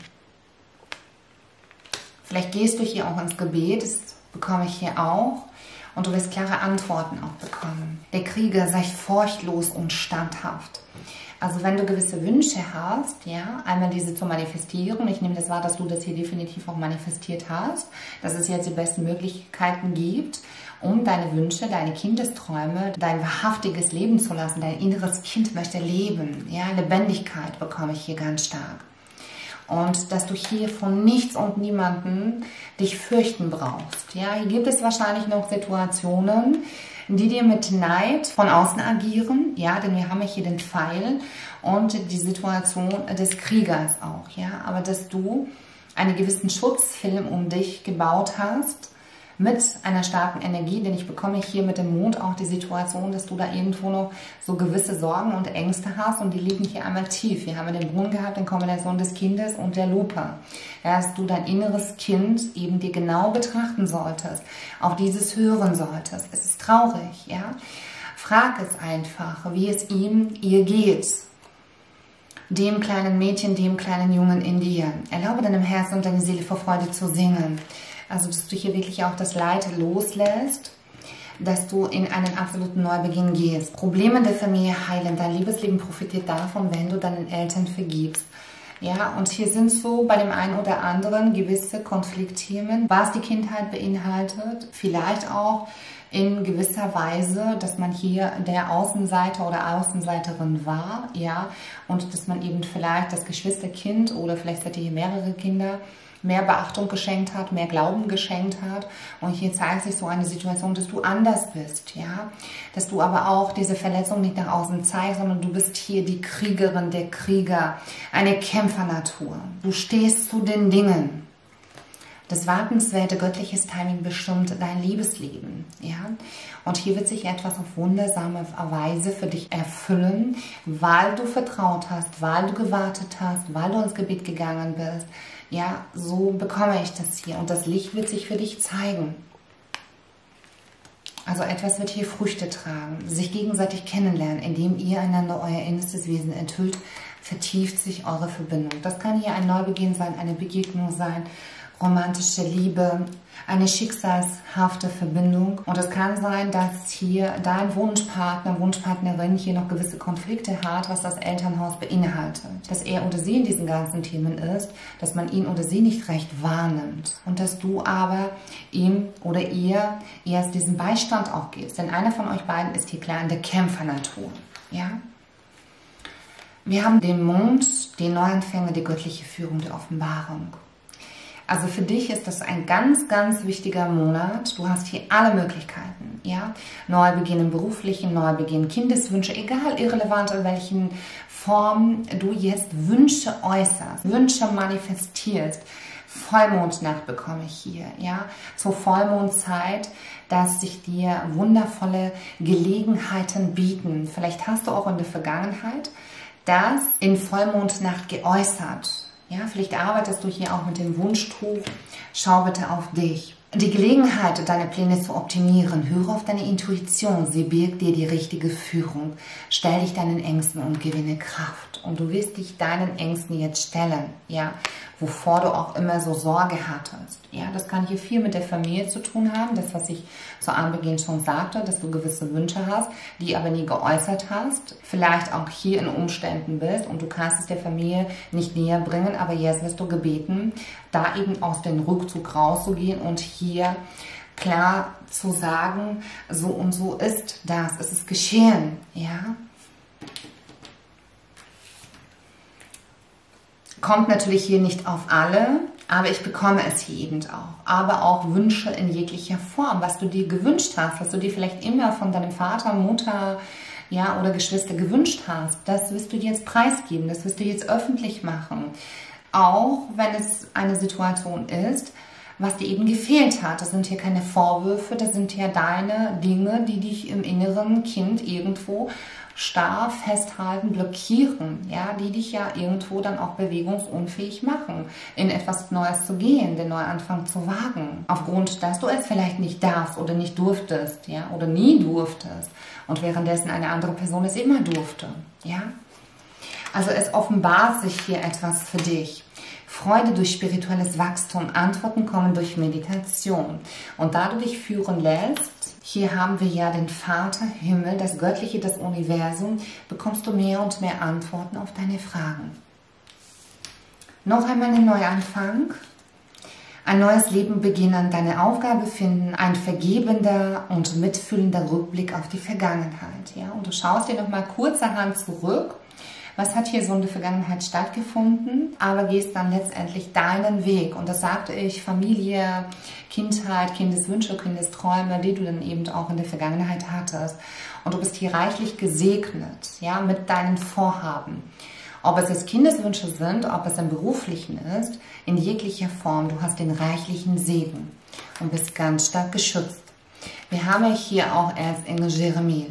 Vielleicht gehst du hier auch ins Gebet. Das bekomme ich hier auch. Und du wirst klare Antworten auch bekommen. Der Krieger sei furchtlos und standhaft. Also wenn du gewisse Wünsche hast, ja, einmal diese zu manifestieren, ich nehme das wahr, dass du das hier definitiv auch manifestiert hast, dass es jetzt die besten Möglichkeiten gibt, um deine Wünsche, deine Kindesträume, dein wahrhaftiges Leben zu lassen. Dein inneres Kind möchte leben, ja, Lebendigkeit bekomme ich hier ganz stark. Und dass du hier von nichts und niemanden dich fürchten brauchst. Ja, hier gibt es wahrscheinlich noch Situationen, die dir mit Neid von außen agieren. Ja, denn wir haben hier den Pfeil und die Situation des Kriegers auch. Ja, aber dass du einen gewissen Schutzfilm um dich gebaut hast, mit einer starken Energie, denn ich bekomme hier mit dem Mond auch die Situation, dass du da irgendwo noch so gewisse Sorgen und Ängste hast und die liegen hier einmal tief. Wir haben den Brunnen gehabt in Kombination des Kindes und der Lupe. Ja, dass du dein inneres Kind eben dir genau betrachten solltest, auf dieses hören solltest. Es ist traurig, ja. Frag es einfach, wie es ihm, ihr geht. Dem kleinen Mädchen, dem kleinen Jungen in dir. Erlaube deinem Herzen und deine Seele vor Freude zu singen. Also, dass du hier wirklich auch das Leid loslässt, dass du in einen absoluten Neubeginn gehst. Probleme der Familie heilen. Dein Liebesleben profitiert davon, wenn du deinen Eltern vergibst. Ja, und hier sind so bei dem einen oder anderen gewisse Konfliktthemen, was die Kindheit beinhaltet. Vielleicht auch in gewisser Weise, dass man hier der Außenseiter oder Außenseiterin war. Ja, und dass man eben vielleicht das Geschwisterkind oder vielleicht seid ihr hier mehrere Kinder, mehr Beachtung geschenkt hat, mehr Glauben geschenkt hat. Und hier zeigt sich so eine Situation, dass du anders bist, ja. Dass du aber auch diese Verletzung nicht nach außen zeigst, sondern du bist hier die Kriegerin, der Krieger, eine Kämpfernatur. Du stehst zu den Dingen. Das wartenswerte göttliches Timing bestimmt dein Liebesleben, ja. Und hier wird sich etwas auf wundersame Weise für dich erfüllen, weil du vertraut hast, weil du gewartet hast, weil du ins Gebet gegangen bist. Ja, so bekomme ich das hier und das Licht wird sich für dich zeigen. Also etwas wird hier Früchte tragen, sich gegenseitig kennenlernen, indem ihr einander euer innerstes Wesen enthüllt, vertieft sich eure Verbindung. Das kann hier ein Neubeginn sein, eine Begegnung sein, romantische Liebe, eine schicksalshafte Verbindung. Und es kann sein, dass hier dein Wunschpartner, Wunschpartnerin hier noch gewisse Konflikte hat, was das Elternhaus beinhaltet. Dass er oder sie in diesen ganzen Themen ist, dass man ihn oder sie nicht recht wahrnimmt. Und dass du aber ihm oder ihr erst diesen Beistand auch gibst. Denn einer von euch beiden ist hier klar in der Kämpfernatur. Ja? Wir haben den Mond, den Neuanfänger, die göttliche Führung, die Offenbarung. Also für dich ist das ein ganz, ganz wichtiger Monat. Du hast hier alle Möglichkeiten, ja. Neubeginn im beruflichen, Neubeginn, Kindeswünsche, egal irrelevant in welchen Formen du jetzt Wünsche äußerst, Wünsche manifestierst. Vollmondnacht bekomme ich hier, ja. Zur Vollmondzeit, dass sich dir wundervolle Gelegenheiten bieten. Vielleicht hast du auch in der Vergangenheit das in Vollmondnacht geäußert. Ja, vielleicht arbeitest du hier auch mit dem Wunschtuch. Schau bitte auf dich. Die Gelegenheit, deine Pläne zu optimieren. Höre auf deine Intuition. Sie birgt dir die richtige Führung. Stell dich deinen Ängsten und gewinne Kraft. Und du wirst dich deinen Ängsten jetzt stellen. Ja, wovor du auch immer so Sorge hattest. Ja, das kann hier viel mit der Familie zu tun haben, das, was ich zu Anbeginn schon sagte, dass du gewisse Wünsche hast, die aber nie geäußert hast, vielleicht auch hier in Umständen bist und du kannst es der Familie nicht näher bringen, aber jetzt wirst du gebeten, da eben aus dem Rückzug rauszugehen und hier klar zu sagen, so und so ist das, es ist geschehen, ja. Kommt natürlich hier nicht auf alle, aber ich bekomme es hier eben auch. Aber auch Wünsche in jeglicher Form, was du dir gewünscht hast, was du dir vielleicht immer von deinem Vater, Mutter, ja, oder Geschwister gewünscht hast, das wirst du jetzt preisgeben, das wirst du jetzt öffentlich machen. Auch wenn es eine Situation ist, was dir eben gefehlt hat. Das sind hier keine Vorwürfe, das sind ja deine Dinge, die dich im inneren Kind irgendwo starr festhalten, blockieren, ja, die dich ja irgendwo dann auch bewegungsunfähig machen, in etwas Neues zu gehen, den Neuanfang zu wagen. Aufgrund, dass du es vielleicht nicht darfst oder nicht durftest, ja, oder nie durftest und währenddessen eine andere Person es immer durfte, ja. Also es offenbart sich hier etwas für dich. Freude durch spirituelles Wachstum, Antworten kommen durch Meditation. Und da du dich führen lässt, hier haben wir ja den Vater, Himmel, das Göttliche, das Universum, bekommst du mehr und mehr Antworten auf deine Fragen. Noch einmal ein Neuanfang, ein neues Leben beginnen, deine Aufgabe finden, ein vergebender und mitfühlender Rückblick auf die Vergangenheit. Ja? Und du schaust dir nochmal kurzerhand zurück, was hat hier so in der Vergangenheit stattgefunden, aber gehst dann letztendlich deinen Weg. Und das sagte ich, Familie, Kindheit, Kindeswünsche, Kindesträume, die du dann eben auch in der Vergangenheit hattest. Und du bist hier reichlich gesegnet, ja, mit deinen Vorhaben. Ob es jetzt Kindeswünsche sind, ob es im Beruflichen ist, in jeglicher Form, du hast den reichlichen Segen und bist ganz stark geschützt. Wir haben ja hier auch Erzengel Jeremiel,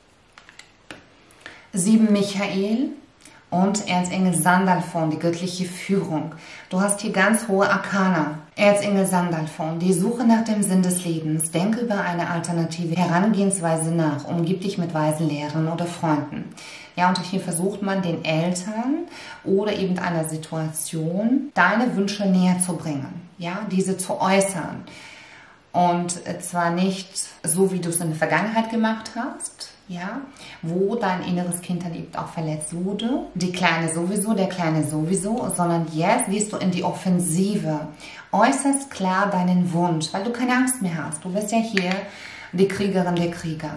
sieben Michael, und Erzengel Sandalphon, die göttliche Führung. Du hast hier ganz hohe Arkana. Erzengel Sandalphon, die Suche nach dem Sinn des Lebens. Denke über eine alternative Herangehensweise nach. Umgib dich mit weisen Lehrern oder Freunden. Ja, und hier versucht man den Eltern oder eben einer Situation deine Wünsche näher zu bringen. Ja, diese zu äußern. Und zwar nicht so, wie du es in der Vergangenheit gemacht hast, ja, wo dein inneres Kind dann eben auch verletzt wurde. Die Kleine sowieso, der Kleine sowieso, sondern jetzt gehst du in die Offensive. Äußerst klar deinen Wunsch, weil du keine Angst mehr hast. Du bist ja hier die Kriegerin der Krieger.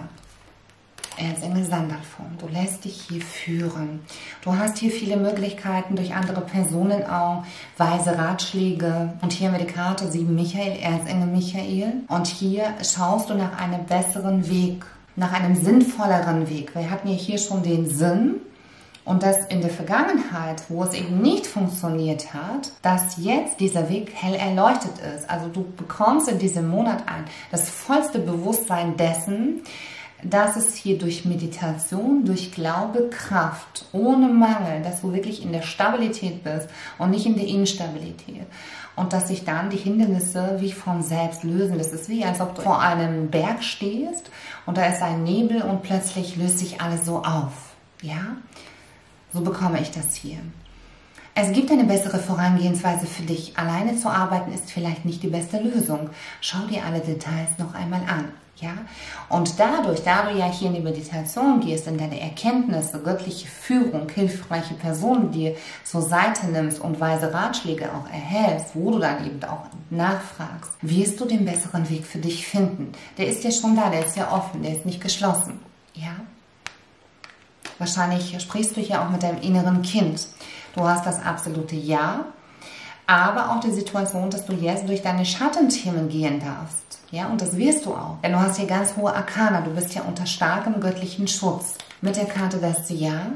Erzengel Sandalphon, du lässt dich hier führen. Du hast hier viele Möglichkeiten durch andere Personen auch, weise Ratschläge. Und hier haben wir die Karte sieben Michael, Erzengel Michael. Und hier schaust du nach einem besseren Weg, nach einem sinnvolleren Weg. Wir hatten ja hier schon den Sinn und das in der Vergangenheit, wo es eben nicht funktioniert hat, dass jetzt dieser Weg hell erleuchtet ist. Also du bekommst in diesem Monat ein das vollste Bewusstsein dessen, dass es hier durch Meditation, durch Glaube, Kraft, ohne Mangel, dass du wirklich in der Stabilität bist und nicht in der Instabilität. Und dass sich dann die Hindernisse wie von selbst lösen. Das ist wie, als ob du vor einem Berg stehst und da ist ein Nebel und plötzlich löst sich alles so auf. Ja, so bekomme ich das hier. Es gibt eine bessere Vorangehensweise für dich. Alleine zu arbeiten ist vielleicht nicht die beste Lösung. Schau dir alle Details noch einmal an. Ja? Und dadurch, da du ja hier in die Meditation gehst, in deine Erkenntnisse, göttliche Führung, hilfreiche Personen dir zur Seite nimmst und weise Ratschläge auch erhältst, wo du dann eben auch nachfragst, wirst du den besseren Weg für dich finden. Der ist ja schon da, der ist ja offen, der ist nicht geschlossen. Ja? Wahrscheinlich sprichst du ja auch mit deinem inneren Kind. Du hast das absolute Ja, aber auch die Situation, dass du jetzt durch deine Schattenthemen gehen darfst. Ja, und das wirst du auch. Denn du hast hier ganz hohe Arkana. Du bist ja unter starkem göttlichen Schutz. Mit der Karte das Ja,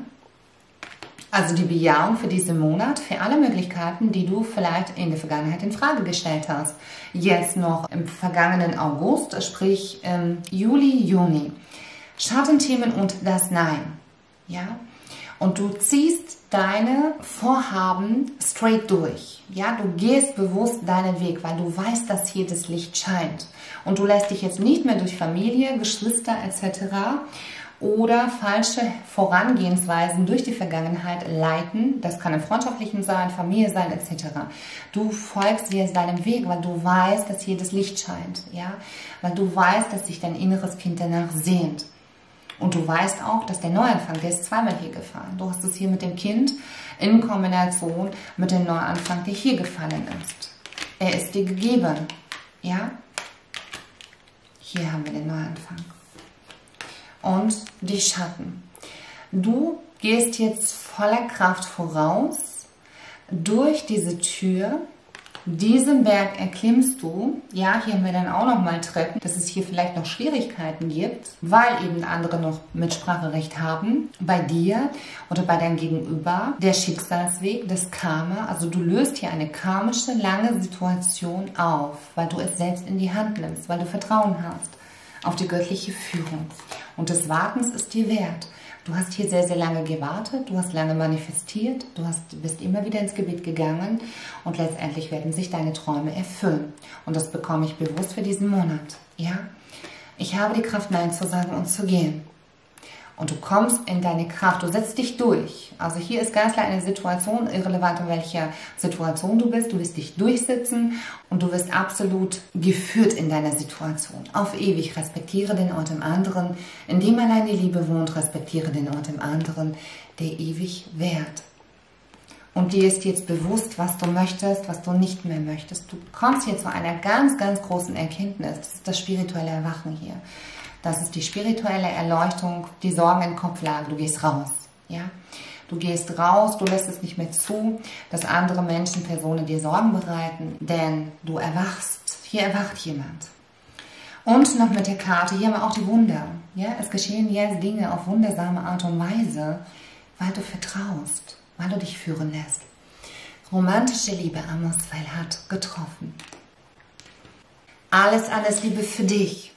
also die Bejahung für diesen Monat, für alle Möglichkeiten, die du vielleicht in der Vergangenheit in Frage gestellt hast. Jetzt noch im vergangenen August, sprich im Juli, Juni. Schattenthemen und das Nein. Ja, und du ziehst deine Vorhaben straight durch. Ja, du gehst bewusst deinen Weg, weil du weißt, dass hier das Licht scheint. Und du lässt dich jetzt nicht mehr durch Familie, Geschwister et cetera oder falsche Vorangehensweisen durch die Vergangenheit leiten. Das kann im Freundschaftlichen sein, Familie sein, et cetera. Du folgst jetzt deinem Weg, weil du weißt, dass hier das Licht scheint, ja, weil du weißt, dass sich dein inneres Kind danach sehnt. Und du weißt auch, dass der Neuanfang, der ist zweimal hier gefallen. Du hast es hier mit dem Kind in Kombination mit dem Neuanfang, der hier gefallen ist. Er ist dir gegeben, ja. Hier haben wir den Neuanfang. Und die Schatten. Du gehst jetzt voller Kraft voraus durch diese Tür. Diesen Berg erklimmst du. Ja, hier haben wir dann auch nochmal Treppen, dass es hier vielleicht noch Schwierigkeiten gibt, weil eben andere noch Mitspracherecht haben. Bei dir oder bei deinem Gegenüber. Der Schicksalsweg, das Karma. Also du löst hier eine karmische, lange Situation auf, weil du es selbst in die Hand nimmst, weil du Vertrauen hast auf die göttliche Führung. Und des Wartens ist dir wert. Du hast hier sehr, sehr lange gewartet, du hast lange manifestiert, du hast, bist immer wieder ins Gebet gegangen und letztendlich werden sich deine Träume erfüllen. Und das bekomme ich bewusst für diesen Monat. Ja? Ich habe die Kraft, Nein zu sagen und zu gehen. Und du kommst in deine Kraft, du setzt dich durch. Also hier ist ganz klar eine Situation, irrelevant in welcher Situation du bist, du wirst dich durchsetzen und du wirst absolut geführt in deiner Situation. Auf ewig, respektiere den Ort im anderen, in dem allein die Liebe wohnt, respektiere den Ort im anderen, der ewig währt. Und dir ist jetzt bewusst, was du möchtest, was du nicht mehr möchtest. Du kommst hier zu einer ganz, ganz großen Erkenntnis, das ist das spirituelle Erwachen hier. Das ist die spirituelle Erleuchtung, die Sorgen im Kopf lagen. Du gehst raus, ja. Du gehst raus, du lässt es nicht mehr zu, dass andere Menschen, Personen dir Sorgen bereiten, denn du erwachst. Hier erwacht jemand. Und noch mit der Karte, hier haben wir auch die Wunder. Ja, es geschehen jetzt Dinge auf wundersame Art und Weise, weil du vertraust, weil du dich führen lässt. Romantische Liebe, Amos Pfeil hat getroffen. Alles, alles Liebe für dich.